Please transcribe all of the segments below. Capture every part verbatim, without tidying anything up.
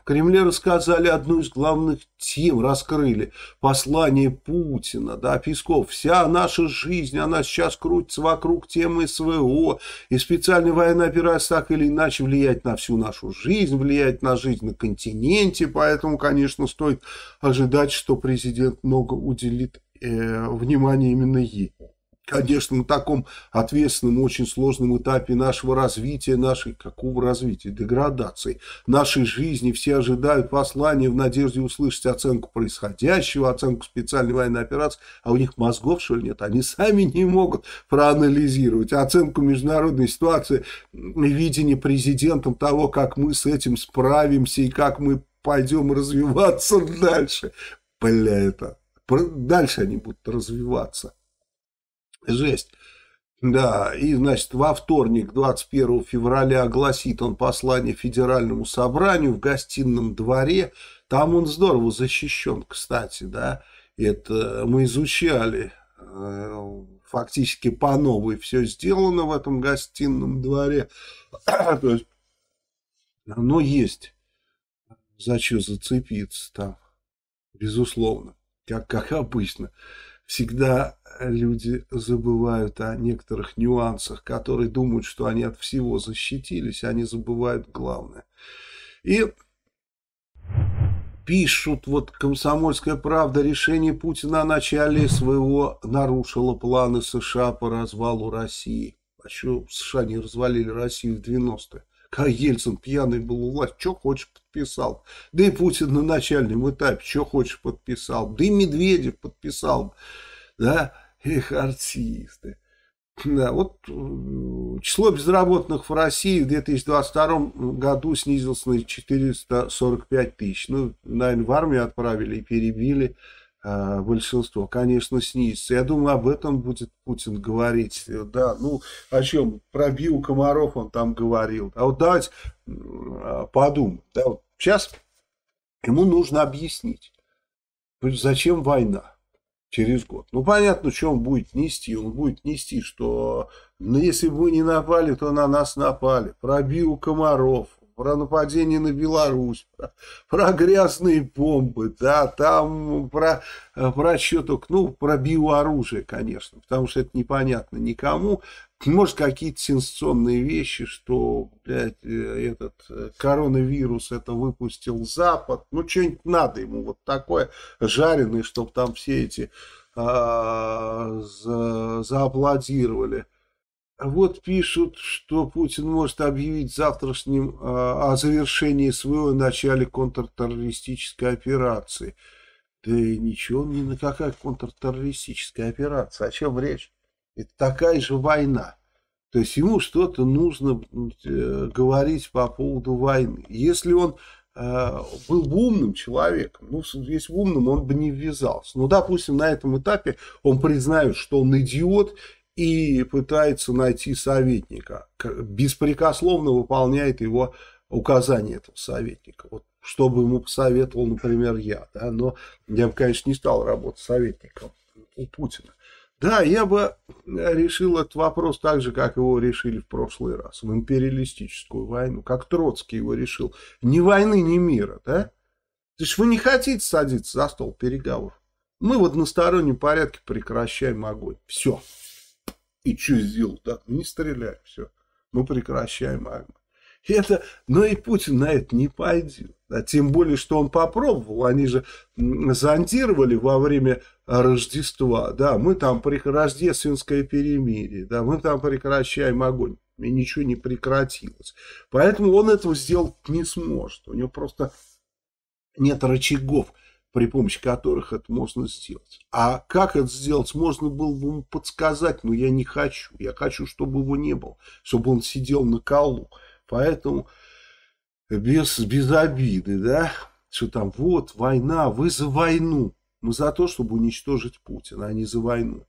Кремле рассказали одну из главных тем, раскрыли послание Путина, да, Песков. Вся наша жизнь, она сейчас крутится вокруг темы СВО, и специальная военная операция так или иначе влияет на всю нашу жизнь, влияет на жизнь на континенте, поэтому, конечно, стоит ожидать, что президент много уделит э, внимания именно ей. Конечно, на таком ответственном, очень сложном этапе нашего развития, нашей, какого развития, деградации, нашей жизни, все ожидают послания в надежде услышать оценку происходящего, оценку специальной военной операции, а у них мозгов, что ли, нет? Они сами не могут проанализировать оценку международной ситуации, видение президентом того, как мы с этим справимся и как мы пойдем развиваться дальше. Бля, это... Дальше они будут развиваться. Жесть. Да, и, значит, во вторник, двадцать первого февраля, огласит он послание Федеральному собранию в Гостином дворе. Там он здорово защищен, кстати, да. Это мы изучали. Фактически по новой все сделано в этом Гостином дворе. То есть, оно есть за что зацепиться там, безусловно, как, как обычно. Всегда люди забывают о некоторых нюансах, которые думают, что они от всего защитились, они забывают главное. И пишут, вот «Комсомольская правда», решение Путина о начале СВО нарушило планы США по развалу России. А что США не развалили Россию в девяностые? Как Ельцин пьяный был у власти, что хочешь подписал. Да и Путин на начальном этапе, что хочешь подписал. Да и Медведев подписал. Да, их артисты. Да, вот число безработных в России в две тысячи двадцать втором году снизилось на четыреста сорок пять тысяч. Ну, наверное, в армию отправили и перебили а, большинство. Конечно, снизится. Я думаю, об этом будет Путин говорить. Да, ну, о чем? Про биокомаров он там говорил. А вот давайте подумаем. Да, вот сейчас ему нужно объяснить, зачем война через год. Ну, понятно, что он будет нести. Он будет нести, что ну, если бы мы не напали, то на нас напали. Про биокомаров, про нападение на Беларусь, про, про грязные бомбы, да, там про, про что только, ну, про биооружие, конечно, потому что это непонятно никому. Может, какие-то сенсационные вещи, что, блядь, этот коронавирус это выпустил Запад, ну, что-нибудь надо ему вот такое жареное, чтобы там все эти а, за, зааплодировали. Вот пишут, что Путин может объявить завтрашним а, о завершении СВО и начале контртеррористической операции. Да и ничего, ни на какая контртеррористическая операция, о чем речь? Это такая же война. То есть ему что-то нужно э, говорить по поводу войны. Если он э, был бы умным человеком, ну, если бы умным, он бы не ввязался. Но, допустим, на этом этапе он признает, что он идиот и пытается найти советника. Беспрекословно выполняет его указания этого советника. Вот, что бы ему посоветовал, например, я. Да? Но я бы, конечно, не стал работать советником у Путина. Да, я бы решил этот вопрос так же, как его решили в прошлый раз, в империалистическую войну, как Троцкий его решил. Ни войны, ни мира, да? То есть вы не хотите садиться за стол переговоров. Мы в одностороннем порядке прекращаем огонь. Все. И что сделать? Так, не стреляй, все. Мы прекращаем огонь. И это, но и Путин на это не пойдет. А тем более, что он попробовал. Они же зондировали во время Рождества. Да, мы там рождественское перемирие. Да, мы там прекращаем огонь. И ничего не прекратилось. Поэтому он этого сделать не сможет. У него просто нет рычагов, при помощи которых это можно сделать. А как это сделать, можно было бы ему подсказать, но я не хочу. Я хочу, чтобы его не было. Чтобы он сидел на колу. Поэтому без, без обиды, да, что там вот война, вы за войну. Мы за то, чтобы уничтожить Путина, а не за войну.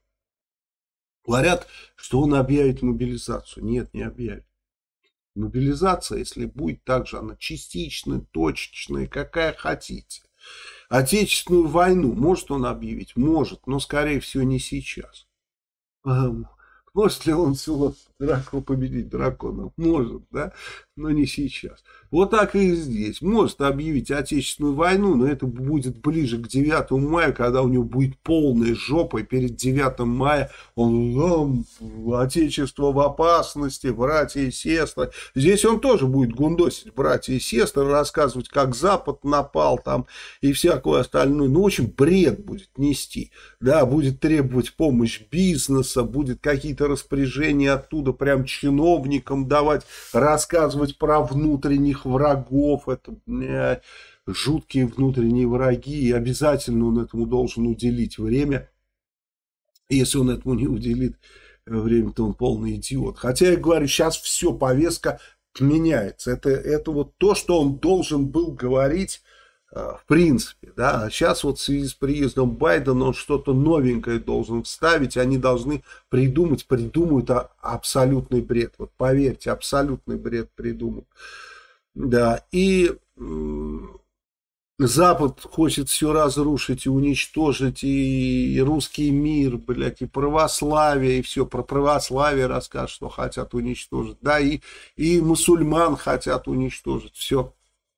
Говорят, что он объявит мобилизацию. Нет, не объявит. Мобилизация, если будет так же, она частичная, точечная, какая хотите. Отечественную войну может он объявить? Может, но скорее всего не сейчас. Может ли он Дракон победить дракона может, да, но не сейчас. Вот так и здесь. Может объявить Отечественную войну, но это будет ближе к девятому мая, когда у него будет полная жопа, и перед девятым мая он, ну, Отечество в опасности, братья и сестры. Здесь он тоже будет гундосить братья и сестры, рассказывать, как Запад напал там и всякое остальное. Ну, в общем, бред будет нести, да, будет требовать помощь бизнеса, будет какие-то распоряжения оттуда прям чиновникам давать, рассказывать про внутренних врагов. Это, блядь, жуткие внутренние враги, и обязательно он этому должен уделить время. Если он этому не уделит время, то он полный идиот. Хотя я говорю, сейчас все, повестка меняется. Это, это вот то, что он должен был говорить в принципе, да, а сейчас вот в связи с приездом Байдена он что-то новенькое должен вставить, они должны придумать, придумают а, абсолютный бред, вот поверьте, абсолютный бред придумают, да, и м- Запад хочет все разрушить и уничтожить, и, и русский мир, блядь, и православие, и все, про православие расскажут, что хотят уничтожить, да, и, и мусульман хотят уничтожить, все.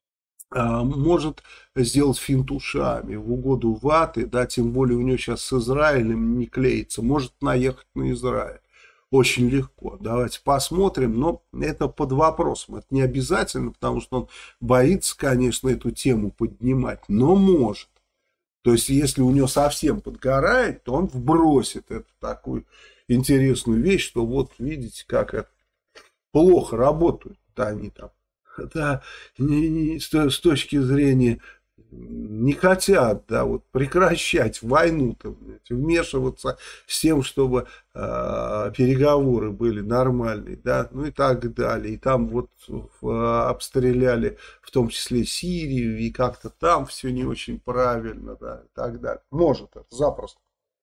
Может сделать финт ушами в угоду ваты, да, тем более у него сейчас с Израилем не клеится, может наехать на Израиль. Очень легко. Давайте посмотрим, но это под вопросом. Это не обязательно, потому что он боится, конечно, эту тему поднимать, но может. То есть, если у него совсем подгорает, то он вбросит эту такую интересную вещь, что вот видите, как это плохо работают-то они там. Да, не, не, с, с точки зрения не хотят, да, вот прекращать войну-то, вмешиваться с тем, чтобы э, переговоры были нормальные, да, ну и так далее. И там вот э, обстреляли в том числе Сирию, и как-то там все не очень правильно, да, и так далее. Может это, запросто.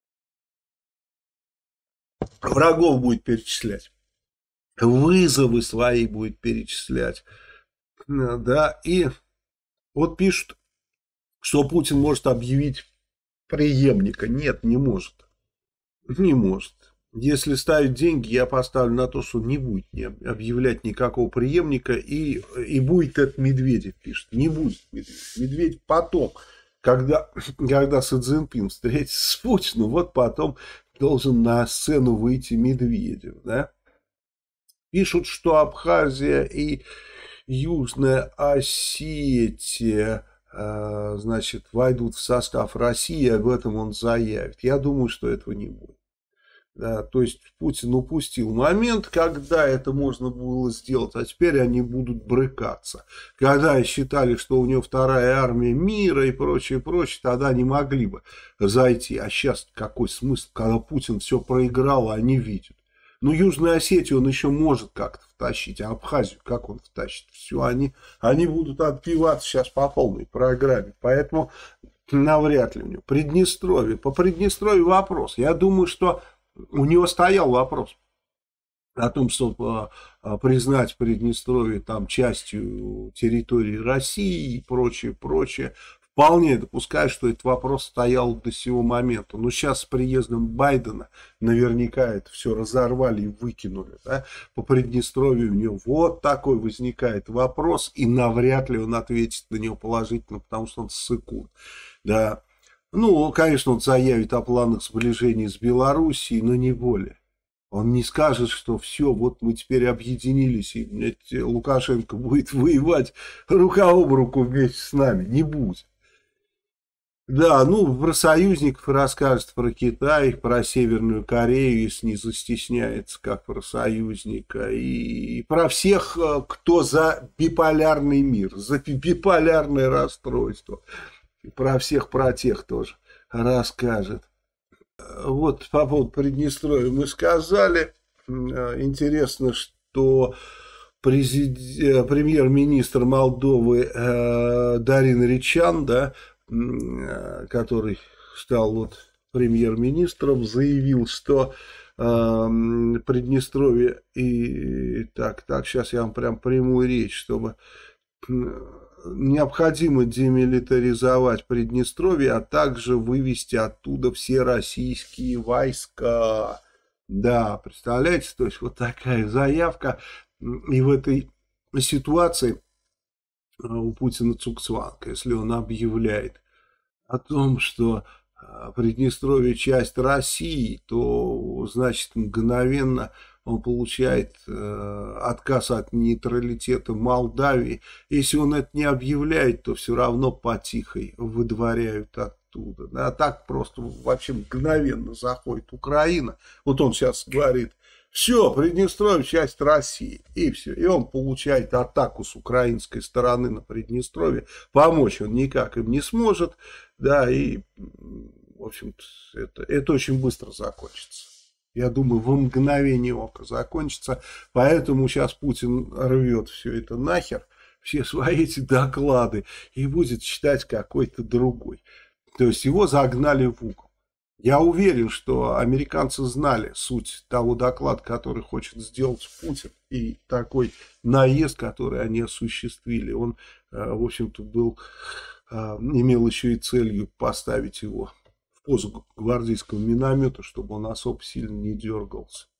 Врагов будет перечислять, вызовы свои будет перечислять. Да, и вот пишут, что Путин может объявить преемника. Нет, не может. Не может. Если ставить деньги, я поставлю на то, что не будет не объявлять никакого преемника, и, и будет это Медведев, пишет. Не будет Медведев. Медведев потом, когда, когда Си Цзиньпин встретится с Путиным, вот потом должен на сцену выйти Медведев, да. Пишут, что Абхазия и Южная Осетия, значит, войдут в состав России, об этом он заявит. Я думаю, что этого не будет. Да, то есть Путин упустил момент, когда это можно было сделать, а теперь они будут брыкаться. Когда считали, что у него вторая армия мира и прочее, прочее, тогда не могли бы зайти. А сейчас какой смысл, когда Путин все проиграл, а они видят. Ну, Южную Осетию он еще может как-то втащить, а Абхазию как он втащит? Все, они, они будут отбиваться сейчас по полной программе. Поэтому навряд ли у него. Приднестровье. По Приднестровью вопрос. Я думаю, что у него стоял вопрос о том, чтобы признать Приднестровье там частью территории России и прочее, прочее. Вполне допускаю, что этот вопрос стоял до сего момента. Но сейчас с приездом Байдена наверняка это все разорвали и выкинули. Да? По Приднестровью у него вот такой возникает вопрос, и навряд ли он ответит на него положительно, потому что он ссыкун. Да. Ну, конечно, он заявит о планах сближения с Белоруссией, но не более. Он не скажет, что все, вот мы теперь объединились, и блядь, Лукашенко будет воевать рука об руку вместе с нами. Не будет. Да, ну, про союзников расскажет, про Китай, про Северную Корею, если не застесняется, как про союзника, и про всех, кто за биполярный мир, за биполярное расстройство. И про всех, про тех тоже расскажет. Вот по поводу Приднестровья мы сказали. Интересно, что президент, премьер-министр Молдовы э, Дарин Ричан, да, который стал вот премьер-министром, заявил, что э, Приднестровье и так, так, сейчас я вам прям прямую речь, чтобы необходимо демилитаризовать Приднестровье, а также вывести оттуда все российские войска. Да, представляете, то есть вот такая заявка, и в этой ситуации у Путина цукцванг, если он объявляет о том, что Приднестровье часть России, то, значит, мгновенно он получает э, отказ от нейтралитета Молдавии. Если он это не объявляет, то все равно потихой выдворяют оттуда. Да, а так просто вообще мгновенно заходит Украина. Вот он сейчас говорит, все, Приднестровье часть России. И все. И он получает атаку с украинской стороны на Приднестровье. Помочь он никак им не сможет. Да, и, в общем-то, это, это очень быстро закончится. Я думаю, в мгновение ока закончится. Поэтому сейчас Путин рвет все это нахер, все свои эти доклады, и будет читать какой-то другой. То есть его загнали в угол. Я уверен, что американцы знали суть того доклада, который хочет сделать Путин, и такой наезд, который они осуществили. Он, в общем-то, был, имел еще и целью поставить его в позу гвардейского миномета, чтобы он особо сильно не дергался.